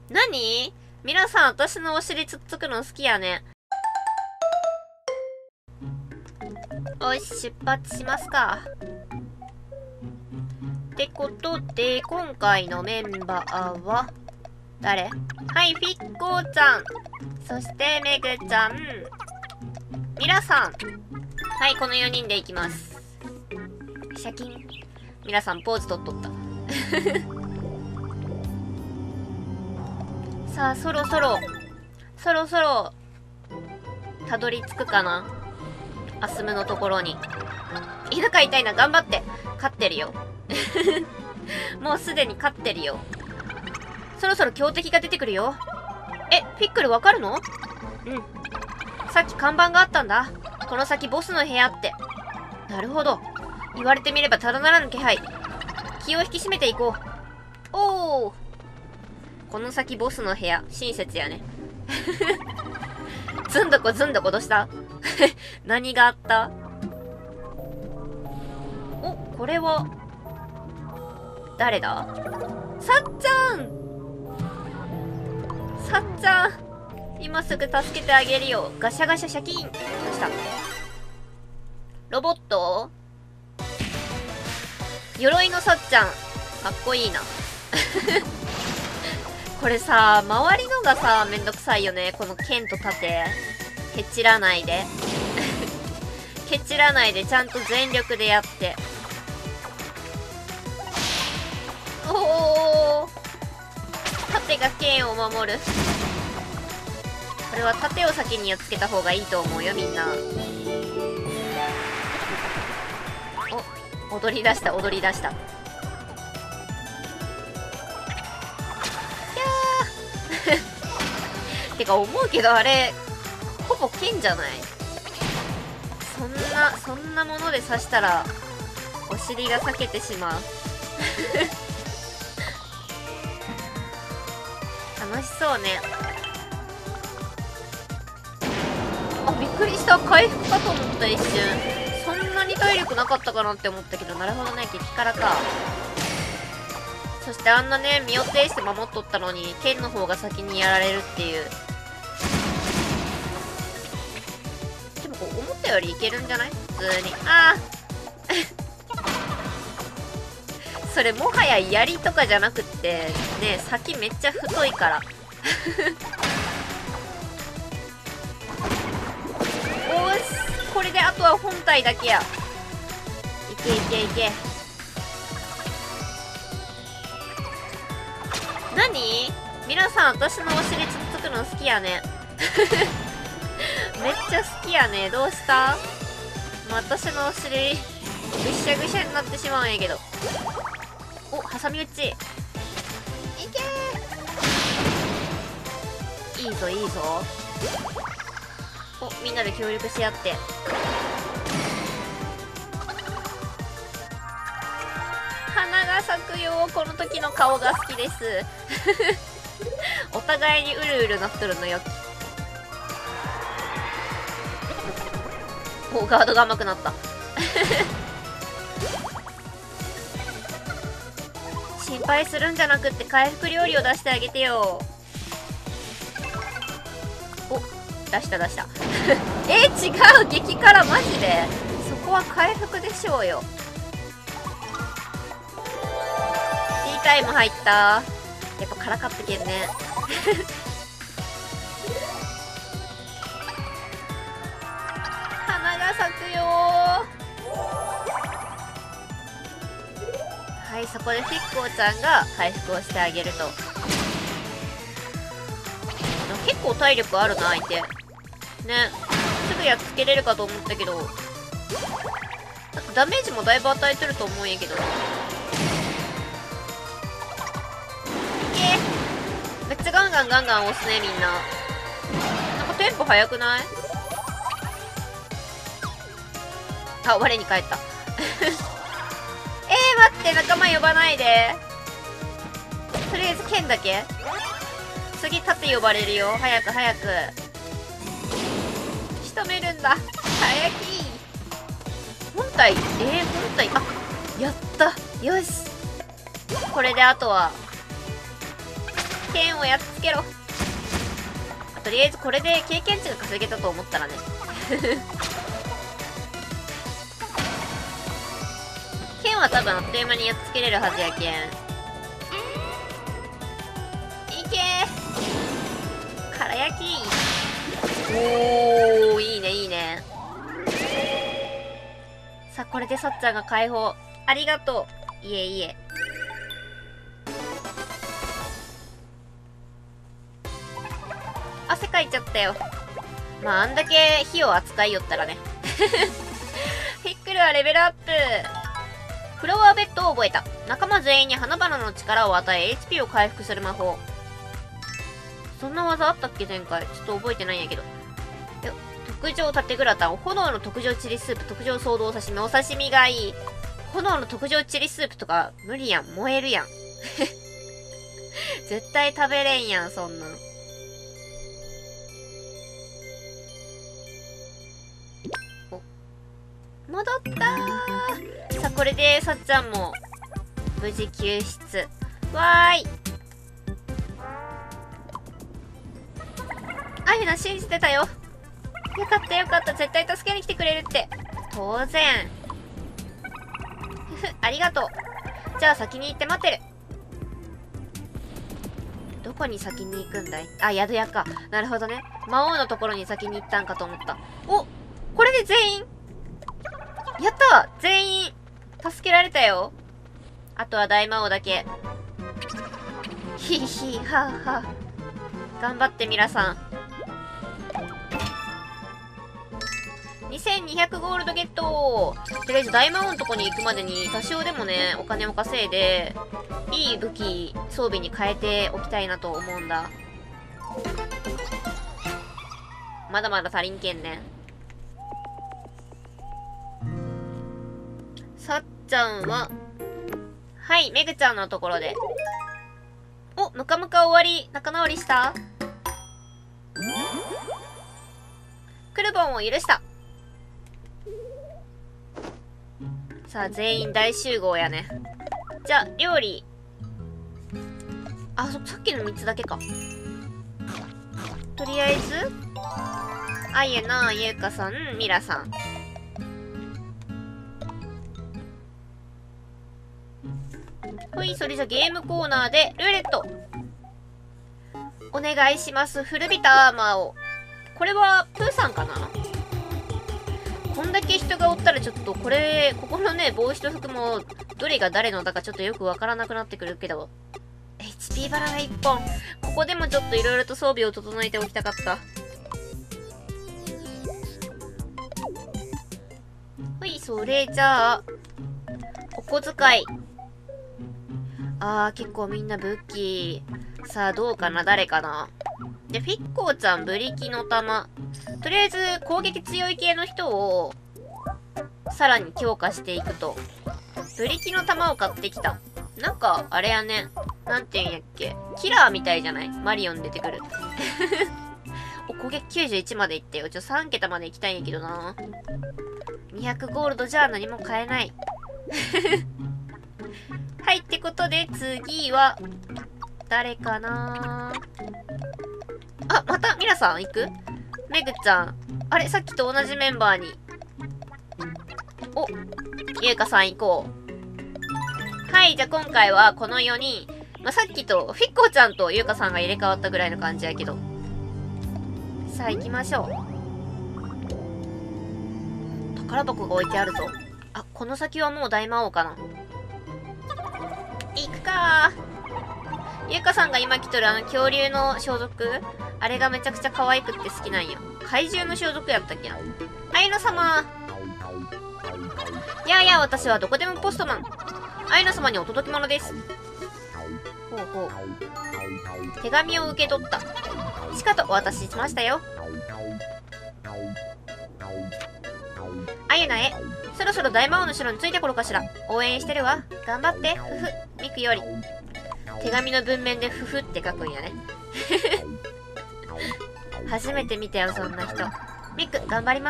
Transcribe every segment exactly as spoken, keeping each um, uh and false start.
何？皆さん、私のお尻つっつくの好きやね。おい、出発しますか。ってことで、今回のメンバーは、誰？はい、フィッコーちゃん。そして、メグちゃん。ミラさん。はい、このよにんでいきます。シャキン。ミラさん、ポーズ取っとった。さあ、そろそろ、そろそろ、たどり着くかな。アスムのところに。犬飼いたいな、頑張って。勝ってるよ。もうすでに勝ってるよ。そろそろ強敵が出てくるよ。え、フィックルわかるの？うん。さっき看板があったんだ。この先ボスの部屋って。なるほど。言われてみればただならぬ気配。気を引き締めていこう。おー。この先ボスの部屋、親切やね。ずんどこずんどこどうした何があった？お、これは、誰だ？さっちゃん！さっちゃん！今すぐ助けてあげるよ。ガシャガシャシャキーン。どうした？ロボット？鎧のさっちゃん。かっこいいな。これさ、周りのがさ、めんどくさいよね。この剣と盾。ケチらないで。ケチらないで、ちゃんと全力でやって。おー。盾が剣を守る。これは盾を先にやっつけた方がいいと思うよ、みんな。お、踊り出した、踊り出した。てか思うけどあれほぼ剣じゃない？そんなそんなもので刺したらお尻が裂けてしまう。楽しそうね。あ、びっくりした。回復かと思った一瞬。そんなに体力なかったかなって思ったけど、なるほどね、激辛か。そしてあんなね、身を挺して守っとったのに剣の方が先にやられるっていう。でもこう思ったよりいけるんじゃない？普通に。ああそれもはや槍とかじゃなくってね、先めっちゃ太いから。おーし、これであとは本体だけや。いけいけいけ。何？皆さん、私のお尻つっつくの好きやね。めっちゃ好きやね。どうした？私のお尻、ぐしゃぐしゃになってしまうんやけど。お、挟み撃ち。いけー。いいぞ、いいぞ。お、みんなで協力し合って。花が咲くよ。この時の顔が好きです。お互いにうるうるなっとるのよ。お、ガードが甘くなった。心配するんじゃなくって回復料理を出してあげてよ。お、出した出した。えー、違う。激辛マジで。そこは回復でしょうよ。ティータイム入った。やっぱ辛かったけんね。花が咲くよー。はい、そこでフィッコーちゃんが回復をしてあげると。結構体力あるな、相手。ね。すぐやっつけれるかと思ったけど。なんかダメージもだいぶ与えてると思うんやけど。いけー。めっちゃガンガンガンガン押すね、みんな。なんかテンポ速くない？あ、我に返った。えー、待って、仲間呼ばないで。とりあえず剣だけ。次盾呼ばれるよ。早く早く。仕留めるんだ。早き。本体、えー、本体、あ、やった。よし。これであとは、 剣をやっつけろ。とりあえずこれで経験値が稼げたと思ったらね剣は多分あっという間にやっつけれるはずやけん。いけーから焼き。おー、いいねいいね。さあこれでさっちゃんが解放。ありがとう。いえいえ。汗かいちゃったよ。まああんだけ火を扱いよったらねフィックルはレベルアップ。フラワーベッドを覚えた。仲間全員に花々の力を与え エイチピー を回復する魔法。そんな技あったっけ前回。ちょっと覚えてないんやけど。よ特上縦グラタン、炎の特上チリスープ、特上ソードお刺身。お刺身がいい。炎の特上チリスープとか無理やん。燃えるやん絶対食べれんやんそんなん。お戻ったー。さあこれでさっちゃんも無事救出。わーい。あゆな信じてたよ。よかったよかった。絶対助けに来てくれるって。当然。ふふ、ありがとう。じゃあ先に行って待ってる。どこに先に行くんだい？あ、宿屋か。なるほどね。魔王のところに先に行ったんかと思った。お、これで全員やった！全員助けられたよ。あとは大魔王だけ。ひいひい、はぁはぁ。頑張って皆さん。にせんにひゃくゴールドゲット。とりあえず大魔王のとこに行くまでに多少でもね、お金を稼いで、いい武器、装備に変えておきたいなと思うんだ。まだまだ足りんけんね。さっちゃんは、はい、めぐちゃんのところで。お、ムカムカ終わり。仲直りした？クルボンを許した。さあ、全員大集合やね。じゃあ、料理。あ、そ、さっきのみっつだけか。とりあえず、あゆな、ゆうかさん、みらさん。ほい、それじゃゲームコーナーで、ルーレット。お願いします。古びたアーマーを。これは、プーさんかな？こんだけ人がおったらちょっと、これ、ここのね、帽子と服も、どれが誰のだかちょっとよくわからなくなってくるけど。エイチピー バラがいっぽん。ここでもちょっといろいろと装備を整えておきたかった。ほい、それじゃあ、お小遣い。あー、結構みんな武器。さあ、どうかな？誰かな？で、フィッコーちゃん、ブリキの玉。とりあえず、攻撃強い系の人を、さらに強化していくと。ブリキの玉を買ってきた。なんか、あれやね。なんて言うんやっけ。キラーみたいじゃない？マリオン出てくる。お、攻撃きゅうじゅういちまでいってよ。ちょ、さん桁まで行きたいんやけどな。にひゃくゴールドじゃ何も買えない。はい、ってことで、次は、誰かな？あ、また、ミラさん行く？めぐちゃん。あれ、さっきと同じメンバーに。お、ゆうかさん行こう。はい、じゃあ今回はこのよにん。まあ、さっきと、フィッコーちゃんとゆうかさんが入れ替わったぐらいの感じやけど。さあ行きましょう。宝箱が置いてあるぞ。あ、この先はもう大魔王かな。行くかー。ゆうかさんが今着とるあの恐竜の装束、あれがめちゃくちゃ可愛くって好きなんよ。怪獣の装束やったっけな。あゆの様。いやいや、私はどこでもポストマン。あゆの様にお届け物です。ほうほう。手紙を受け取った。しかとお渡ししましたよ。あゆなへ。そろそろ大魔王の城に着いた頃かしら。応援してるわ。頑張って。ふふ。ミクより。手紙の文面でふふって書くんやね。初めて見たよ、そんな人。ミク、頑張ります。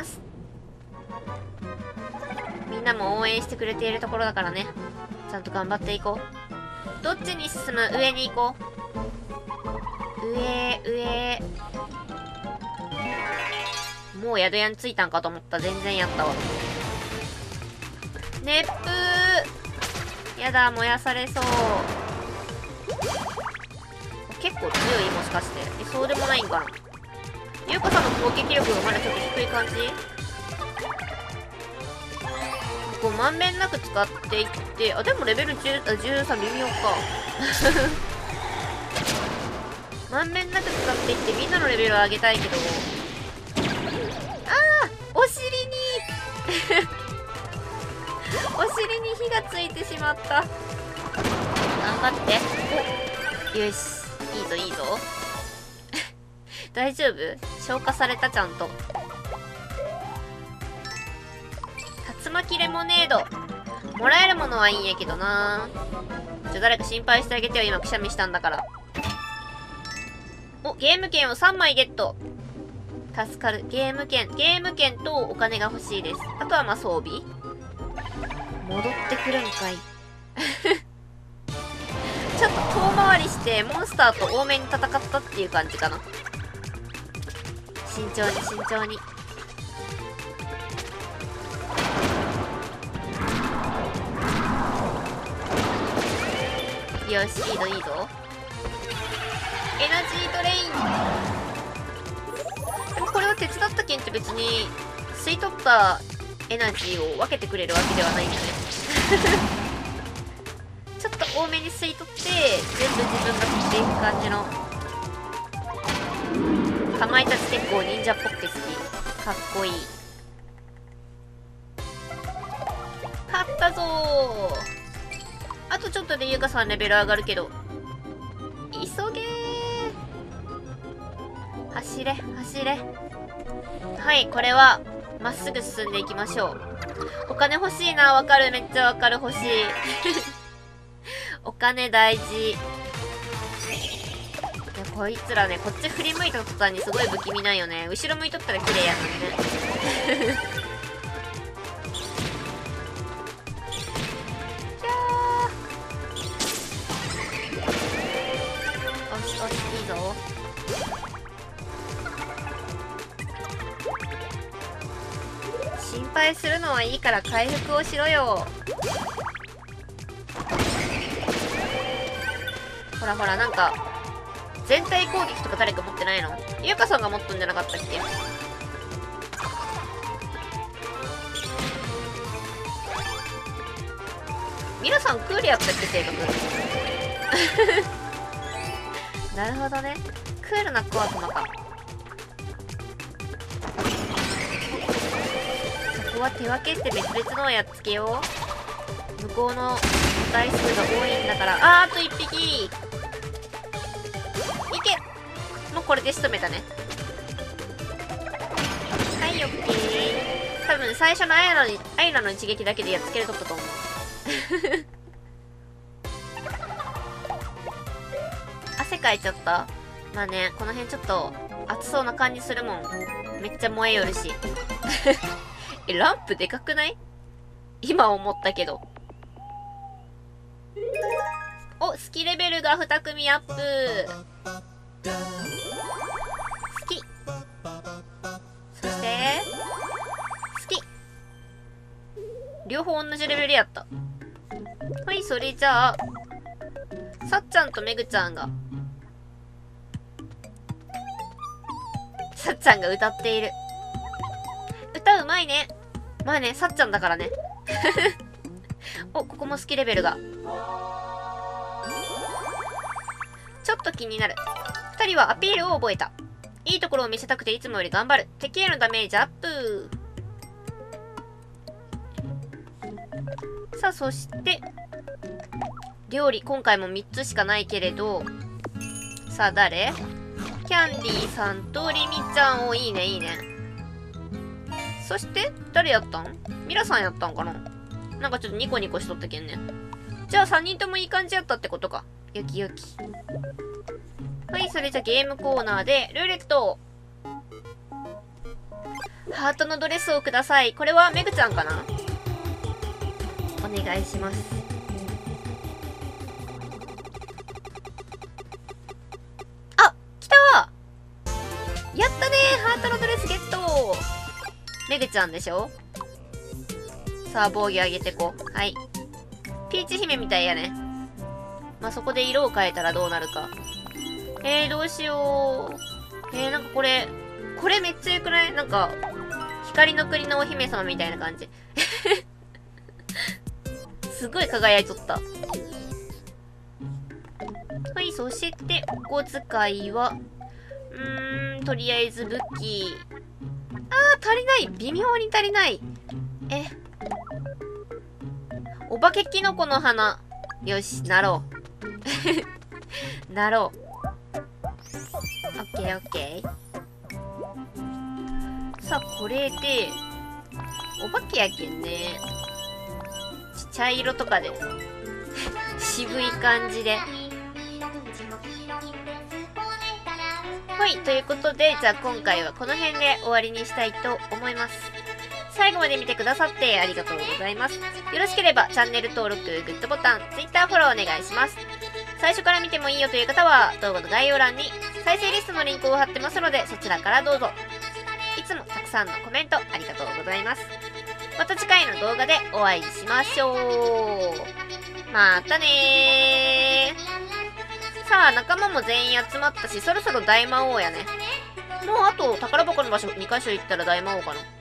みんなも応援してくれているところだからね。ちゃんと頑張っていこう。どっちに進む？上に行こもう宿屋に着いたんかと思った。全然やったわ。熱風やだ、燃やされそう。結構強い？もしかして。え、そうでもないんかな。ゆうかさんの攻撃力がまだちょっと低い感じ。こうまんべんなく使っていって、あ、でもレベルじゅう、あ、じゅうさん微妙か。まんべんなく使っていってみんなのレベルを上げたいけど。あー、お尻にお尻に火がついてしまった。頑張って。お、よし、いいぞいいぞ大丈夫？消化された、ちゃんと。竜巻レモネードもらえるものはいいんやけどな。ちょ、誰か心配してあげてよ。今くしゃみしたんだから。お、ゲーム券をさんまいゲット。助かる。ゲーム券ゲーム券とお金が欲しいです。あとはまあ装備戻ってくるんかいちょっと遠回りしてモンスターと多めに戦ったっていう感じかな。慎重に慎重に。よし、いいぞいいぞ。エナジードレイン。でもこれは手伝った剣って別に吸い取ったエナジーを分けてくれるわけではないんだねちょっと多めに吸い取って全部自分が取っていく感じの。かまいたち結構忍者っぽくて好き。かっこいい。勝ったぞー。あとちょっとでゆうかさんレベル上がるけど、急げー。走れ走れ。はい、これはまっすぐ進んでいきましょう。お金欲しいな。わかる、めっちゃわかる。欲しいお金大事。いや、こいつらね、こっち振り向いた途端にすごい不気味なんよね。後ろ向いとったら綺麗やのにねおしおし、いいぞ。心配するのはいいから回復をしろよ。ほらほら、なんか全体攻撃とか誰か持ってないの？ゆうかさんが持ったんじゃなかったっけ？皆さんクールやったっけ、性格なるほどね。クールな子は熊か。そこは手分けって別々のをやっつけよう。向こうの台数が多いんだから。あー、あといっぴき。いけ。もうこれで仕留めたね。はい、オッケー。多分最初のアイラのアイラの一撃だけでやっつけるとったと思う汗かいちゃった。まあね、この辺ちょっと暑そうな感じするもん。めっちゃ燃えよるしえ、ランプでかくない？今思ったけど。お、好きレベルがに組アップ。好き。そして好き。両方同じレベルやった。はい、それじゃあさっちゃんとめぐちゃんがさっちゃんが歌っている。歌うまいね。まあね、さっちゃんだからねお、ここも好きレベルがちょっと気になる。ふたりはアピールを覚えた。いいところを見せたくていつもより頑張る。敵へのダメージアップ。さあ、そして料理今回もみっつしかないけれど、さあ誰？キャンディーさんとリミちゃん。をいいねいいね。そして誰やったん？ミラさんやったんかな。なんかちょっとニコニコしとったけんね。じゃあさんにんともいい感じやったってことか。よきよき。はい、それじゃゲームコーナーでルーレット。ハートのドレスをください。これはめぐちゃんかな。お願いします。あ、来たー。やったねー。ハートのドレスゲット。 めぐちゃんでしょ。さあ、防御上げてこう。はい。ピーチ姫みたいやね。まあ、そこで色を変えたらどうなるか。えー、どうしよう。えー、なんかこれ、これめっちゃ良くない？なんか、光の国のお姫様みたいな感じ。すごい輝いとった。はい、そして、お小遣いは、うーん、とりあえず武器。あー、足りない。微妙に足りない。え。お化けキノコの花。よし、なろう。なろう。オッケーオッケー。さあ、これで、お化けやけんね。茶色とかで。渋い感じで。はい、ということで、じゃあ今回はこの辺で終わりにしたいと思います。最後まで見てくださってありがとうございます。よろしければチャンネル登録、グッドボタン、Twitter フォローお願いします。最初から見てもいいよという方は、動画の概要欄に再生リストのリンクを貼ってますので、そちらからどうぞ。いつもたくさんのコメントありがとうございます。また次回の動画でお会いしましょう。またねー。さあ、仲間も全員集まったし、そろそろ大魔王やね。もうあと宝箱の場所にかしょ行ったら大魔王かな。